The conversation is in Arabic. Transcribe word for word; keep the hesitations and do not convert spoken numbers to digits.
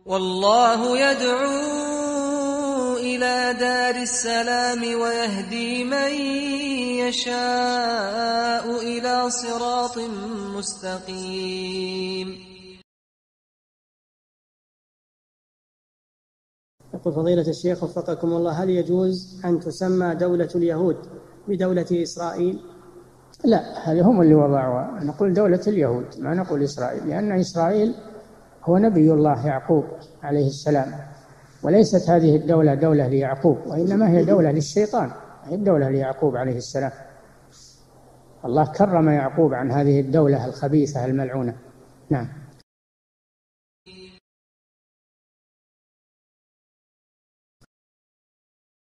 والله يدعو إلى دار السلام ويهدي من يشاء إلى صراط مستقيم. يقول فضيلة الشيخ وفقكم الله: هل يجوز أن تسمى دولة اليهود بدولة إسرائيل؟ لا، هذه هم اللي وضعوها، نقول دولة اليهود ما نقول إسرائيل، لأن إسرائيل هو نبي الله يعقوب عليه السلام، وليست هذه الدولة دولة ليعقوب، وإنما هي دولة للشيطان، هي الدولة ليعقوب عليه السلام. الله كرم يعقوب عن هذه الدولة الخبيثة الملعونة. نعم.